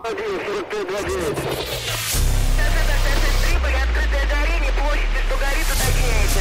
Прибыли, открытое горение, площадь, что горит, уточняйте.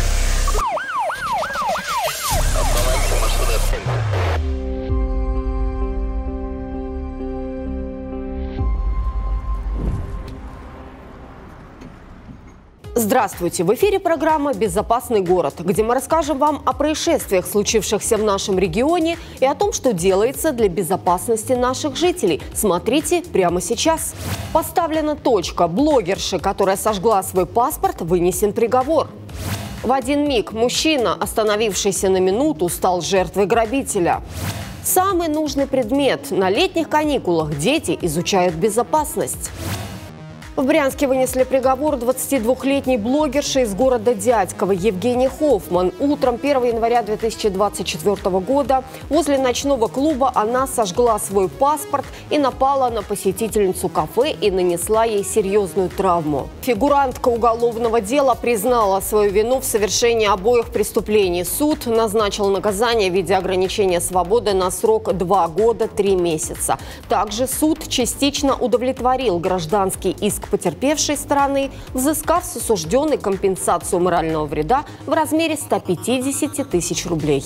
Здравствуйте! В эфире программа «Безопасный город», где мы расскажем вам о происшествиях, случившихся в нашем регионе, и о том, что делается для безопасности наших жителей. Смотрите прямо сейчас. Поставлена точка. Блогерше, которая сожгла свой паспорт, вынесен приговор. В один миг мужчина, остановившийся на минуту, стал жертвой грабителя. Самый нужный предмет. На летних каникулах дети изучают безопасность. В Брянске вынесли приговор 22-летней блогерше из города Дядьково Евгении Хоффман. Утром 1 января 2024 года возле ночного клуба она сожгла свой паспорт и напала на посетительницу кафе и нанесла ей серьезную травму. Фигурантка уголовного дела признала свою вину в совершении обоих преступлений. Суд назначил наказание в виде ограничения свободы на срок 2 года 3 месяца. Также суд частично удовлетворил гражданский иск потерпевшей стороны, взыскав с осужденной компенсацию морального вреда в размере 150 тысяч рублей.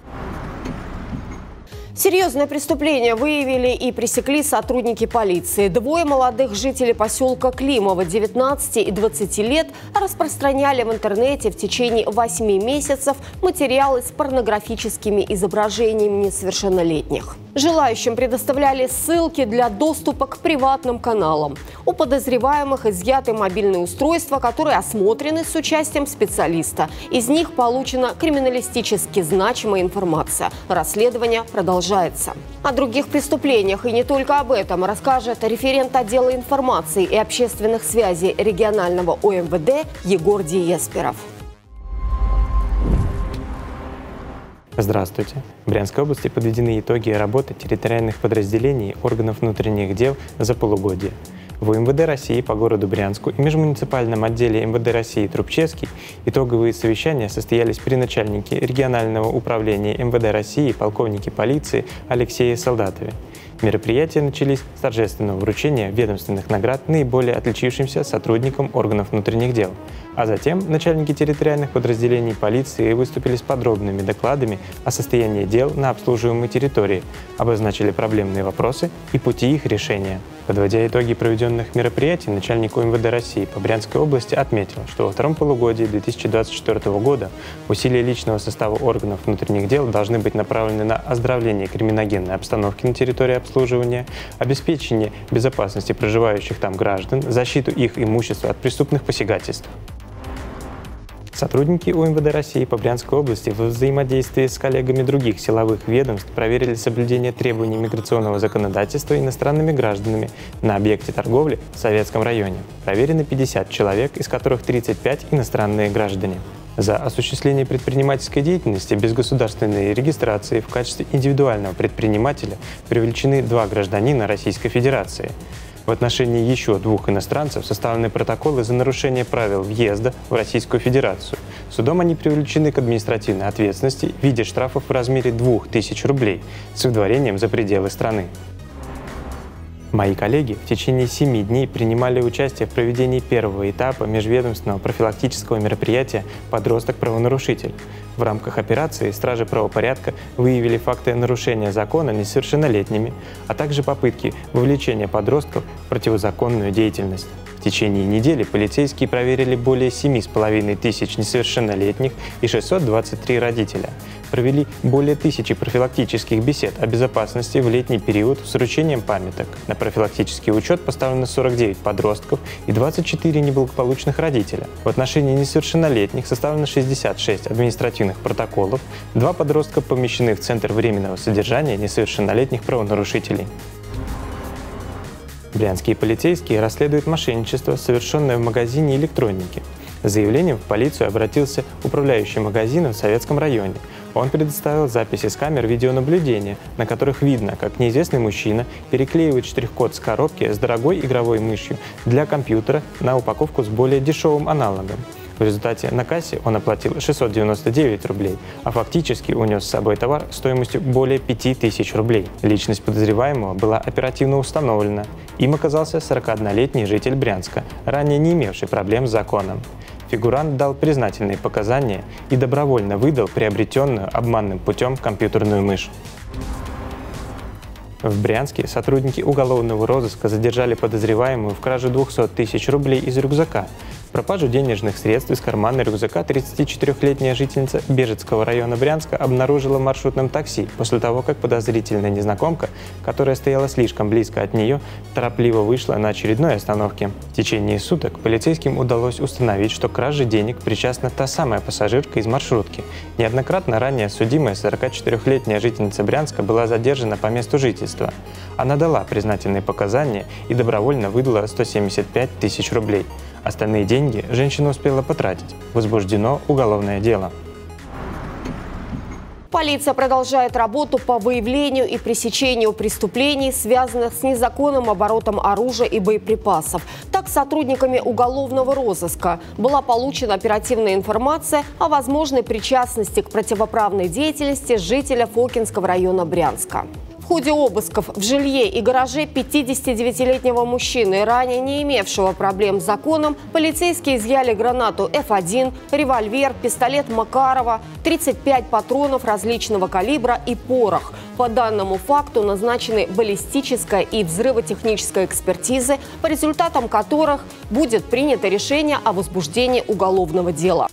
Серьезное преступление выявили и пресекли сотрудники полиции. Двое молодых жителей поселка Климово, 19 и 20 лет, распространяли в интернете в течение 8 месяцев материалы с порнографическими изображениями несовершеннолетних. Желающим предоставляли ссылки для доступа к приватным каналам. У подозреваемых изъяты мобильные устройства, которые осмотрены с участием специалиста. Из них получена криминалистически значимая информация. Расследование продолжается. О других преступлениях и не только об этом расскажет референт отдела информации и общественных связей регионального ОМВД Егор Диесперов. Здравствуйте! В Брянской области подведены итоги работы территориальных подразделений органов внутренних дел за полугодие. В МВД России по городу Брянску и межмуниципальном отделе МВД России Трубчевский итоговые совещания состоялись при начальнике регионального управления МВД России полковнике полиции Алексее Солдатове. Мероприятия начались с торжественного вручения ведомственных наград наиболее отличившимся сотрудникам органов внутренних дел. А затем начальники территориальных подразделений полиции выступили с подробными докладами о состоянии дел на обслуживаемой территории, обозначили проблемные вопросы и пути их решения. Подводя итоги проведенных мероприятий, начальник УМВД России по Брянской области отметил, что во втором полугодии 2024 года усилия личного состава органов внутренних дел должны быть направлены на оздоровление криминогенной обстановки на территории обслуживания, обеспечение безопасности проживающих там граждан, защиту их имущества от преступных посягательств. Сотрудники УМВД России по Брянской области во взаимодействии с коллегами других силовых ведомств проверили соблюдение требований миграционного законодательства иностранными гражданами на объекте торговли в Советском районе. Проверено 50 человек, из которых 35 иностранные граждане. За осуществление предпринимательской деятельности без государственной регистрации в качестве индивидуального предпринимателя привлечены 2 гражданина Российской Федерации. В отношении еще 2 иностранцев составлены протоколы за нарушение правил въезда в Российскую Федерацию. Судом они привлечены к административной ответственности в виде штрафов в размере 2000 рублей с выдворением за пределы страны. Мои коллеги в течение 7 дней принимали участие в проведении первого этапа межведомственного профилактического мероприятия «Подросток-правонарушитель». В рамках операции стражи правопорядка выявили факты нарушения закона несовершеннолетними, а также попытки вовлечения подростков в противозаконную деятельность. В течение недели полицейские проверили более 7,5 тысяч несовершеннолетних и 623 родителя. Провели более 1000 профилактических бесед о безопасности в летний период с вручением памяток. На профилактический учет поставлено 49 подростков и 24 неблагополучных родителя. В отношении несовершеннолетних составлено 66 административных протоколов, 2 подростка помещены в Центр временного содержания несовершеннолетних правонарушителей. Брянские полицейские расследуют мошенничество, совершенное в магазине электроники. С заявлением в полицию обратился управляющий магазином в Советском районе. Он предоставил записи с камер видеонаблюдения, на которых видно, как неизвестный мужчина переклеивает штрих-код с коробки с дорогой игровой мышью для компьютера на упаковку с более дешевым аналогом. В результате на кассе он оплатил 699 рублей, а фактически унес с собой товар стоимостью более 5000 рублей. Личность подозреваемого была оперативно установлена. Им оказался 41-летний житель Брянска, ранее не имевший проблем с законом. Фигурант дал признательные показания и добровольно выдал приобретенную обманным путем компьютерную мышь. В Брянске сотрудники уголовного розыска задержали подозреваемую в краже 200 тысяч рублей из рюкзака. Пропажу денежных средств из кармана рюкзака 34-летняя жительница Бежецкого района Брянска обнаружила в маршрутном такси после того, как подозрительная незнакомка, которая стояла слишком близко от нее, торопливо вышла на очередной остановке. В течение суток полицейским удалось установить, что к краже денег причастна та самая пассажирка из маршрутки. Неоднократно ранее судимая 44-летняя жительница Брянска была задержана по месту жительства. Она дала признательные показания и добровольно выдала 175 тысяч рублей. Остальные деньги женщина успела потратить. Возбуждено уголовное дело. Полиция продолжает работу по выявлению и пресечению преступлений, связанных с незаконным оборотом оружия и боеприпасов. Так, сотрудниками уголовного розыска была получена оперативная информация о возможной причастности к противоправной деятельности жителя Фокинского района Брянска. В ходе обысков в жилье и гараже 59-летнего мужчины, ранее не имевшего проблем с законом, полицейские изъяли гранату F1, револьвер, пистолет Макарова, 35 патронов различного калибра и порох. По данному факту назначены баллистическая и взрывотехническая экспертизы, по результатам которых будет принято решение о возбуждении уголовного дела.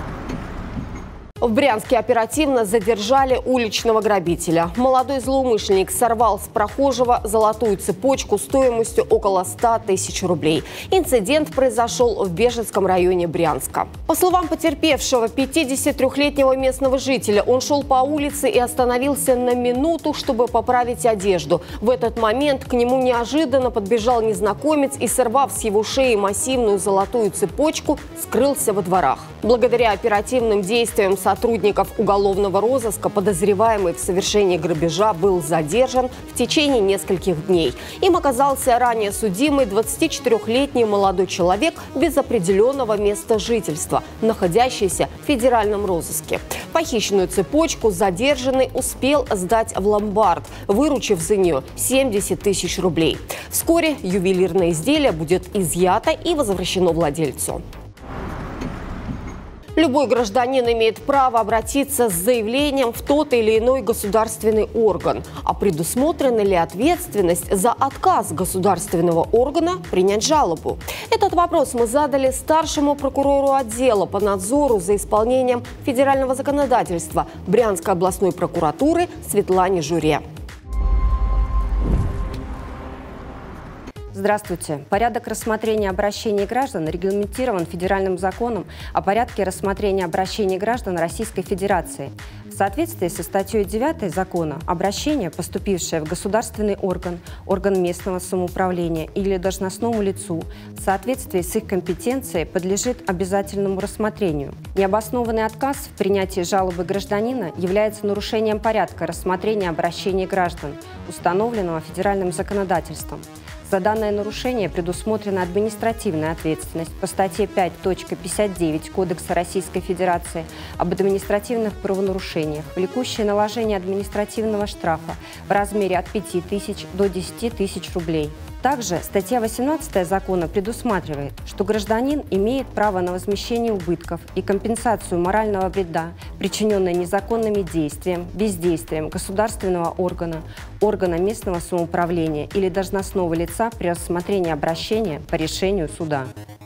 В Брянске оперативно задержали уличного грабителя. Молодой злоумышленник сорвал с прохожего золотую цепочку стоимостью около 100 тысяч рублей. Инцидент произошел в Бежецком районе Брянска. По словам потерпевшего, 53-летнего местного жителя, он шел по улице и остановился на минуту, чтобы поправить одежду. В этот момент к нему неожиданно подбежал незнакомец и, сорвав с его шеи массивную золотую цепочку, скрылся во дворах. Благодаря оперативным действиям сотрудников уголовного розыска подозреваемый в совершении грабежа был задержан в течение нескольких дней. Им оказался ранее судимый 24-летний молодой человек без определенного места жительства, находящийся в федеральном розыске. Похищенную цепочку задержанный успел сдать в ломбард, выручив за нее 70 тысяч рублей. Вскоре ювелирное изделие будет изъято и возвращено владельцу. Любой гражданин имеет право обратиться с заявлением в тот или иной государственный орган. А предусмотрена ли ответственность за отказ государственного органа принять жалобу? Этот вопрос мы задали старшему прокурору отдела по надзору за исполнением федерального законодательства Брянской областной прокуратуры Светлане Журе. Здравствуйте. Порядок рассмотрения обращений граждан регламентирован Федеральным законом о порядке рассмотрения обращений граждан Российской Федерации. В соответствии со статьей 9 закона обращение, поступившее в государственный орган, орган местного самоуправления или должностному лицу, в соответствии с их компетенцией подлежит обязательному рассмотрению. Необоснованный отказ в принятии жалобы гражданина является нарушением порядка рассмотрения обращений граждан, установленного федеральным законодательством. За данное нарушение предусмотрена административная ответственность по статье 5.59 Кодекса Российской Федерации об административных правонарушениях, влекущее наложение административного штрафа в размере от 5 тысяч до 10 тысяч рублей. Также статья 18 закона предусматривает, что гражданин имеет право на возмещение убытков и компенсацию морального вреда, причиненной незаконными действием, бездействием государственного органа, органа местного самоуправления или должностного лица при рассмотрении обращения по решению суда.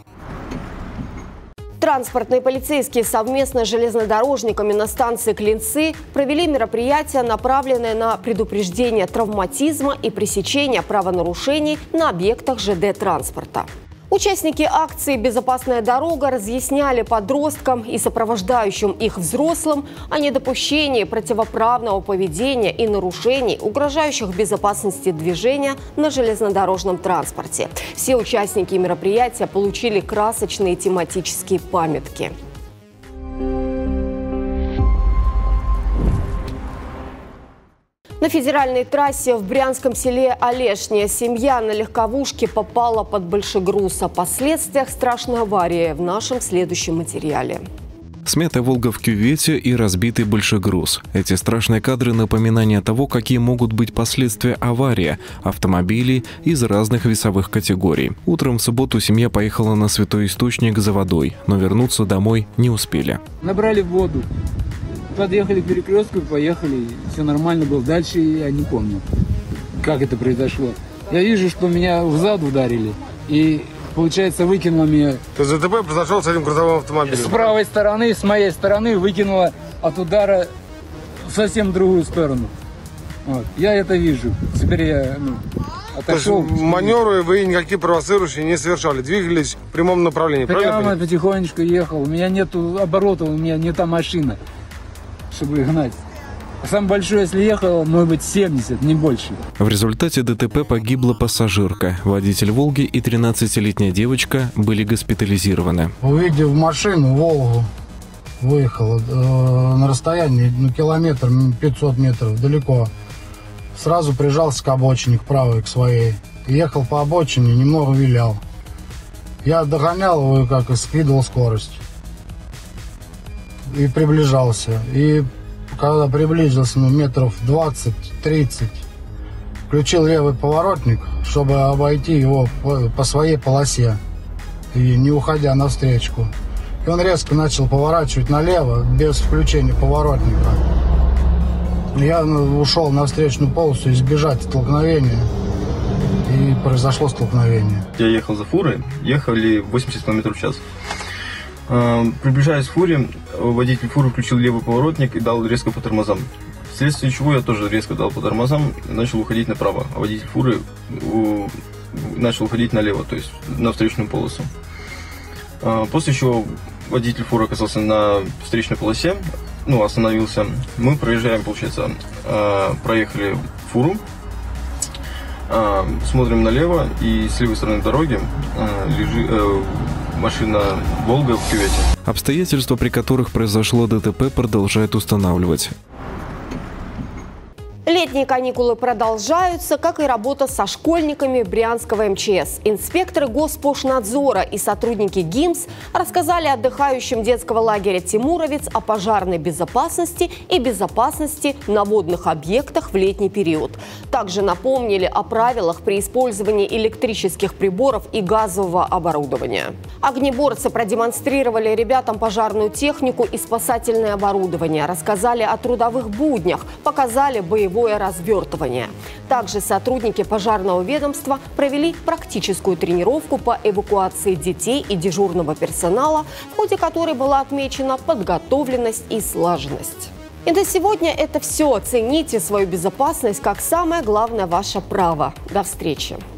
Транспортные полицейские совместно с железнодорожниками на станции Клинцы провели мероприятия, направленные на предупреждение травматизма и пресечение правонарушений на объектах ЖД-транспорта. Участники акции «Безопасная дорога» разъясняли подросткам и сопровождающим их взрослым о недопущении противоправного поведения и нарушений, угрожающих безопасности движения на железнодорожном транспорте. Все участники мероприятия получили красочные тематические памятки. На федеральной трассе в брянском селе Олешня семья на легковушке попала под большегруз. О последствиях страшной аварии в нашем следующем материале. Смятая «Волга» в кювете и разбитый большегруз. Эти страшные кадры – напоминание того, какие могут быть последствия аварии автомобилей из разных весовых категорий. Утром в субботу семья поехала на Святой Источник за водой, но вернуться домой не успели. Набрали воду, подъехали к перекрестку, поехали, все нормально было. Дальше я не помню, как это произошло. Я вижу, что меня взад ударили и... Получается, выкинуло меня... То есть ДТП произошел с этим грузовым автомобилем? С правой стороны, с моей стороны выкинуло от удара в совсем другую сторону. Вот. Я это вижу. Теперь я отошел. То есть маневры вы никакие провоцирующие не совершали? Двигались в прямом направлении, правильно? Прямо потихонечку ехал. У меня нет оборотов, у меня не та машина, чтобы гнать. Самое большое, если ехало, может быть 70, не больше. В результате ДТП погибла пассажирка. Водитель «Волги» и 13-летняя девочка были госпитализированы. Увидев машину, «Волгу», выехала на расстоянии километр, 500 метров далеко. Сразу прижался к обочине, к правой, к своей. Ехал по обочине, немного вилял. Я догонял его, как и скидывал скорость. И приближался. И когда приблизился метров 20-30, включил левый поворотник, чтобы обойти его по своей полосе и не уходя навстречу. И он резко начал поворачивать налево без включения поворотника. Я ушел на встречную полосу избежать столкновения, и произошло столкновение. Я ехал за фурой, ехали 80 км в час. Приближаясь к фуре, водитель фуры включил левый поворотник и дал резко по тормозам. Вследствие чего я тоже резко дал по тормозам и начал уходить направо, а водитель фуры начал уходить налево, то есть на встречную полосу. После чего водитель фуры оказался на встречной полосе, остановился. Мы проезжаем, получается, проехали фуру, смотрим налево, и с левой стороны дороги лежит машина «Волга» в кювете. Обстоятельства, при которых произошло ДТП, продолжают устанавливать. Летние каникулы продолжаются, как и работа со школьниками брянского МЧС. Инспекторы Госпошнадзора и сотрудники ГИМС рассказали отдыхающим детского лагеря «Тимуровец» о пожарной безопасности и безопасности на водных объектах в летний период. Также напомнили о правилах при использовании электрических приборов и газового оборудования. Огнеборцы продемонстрировали ребятам пожарную технику и спасательное оборудование, рассказали о трудовых буднях, показали боевое развертывание. Также сотрудники пожарного ведомства провели практическую тренировку по эвакуации детей и дежурного персонала, в ходе которой была отмечена подготовленность и слаженность. И на сегодня это все. Цените свою безопасность как самое главное ваше право. До встречи!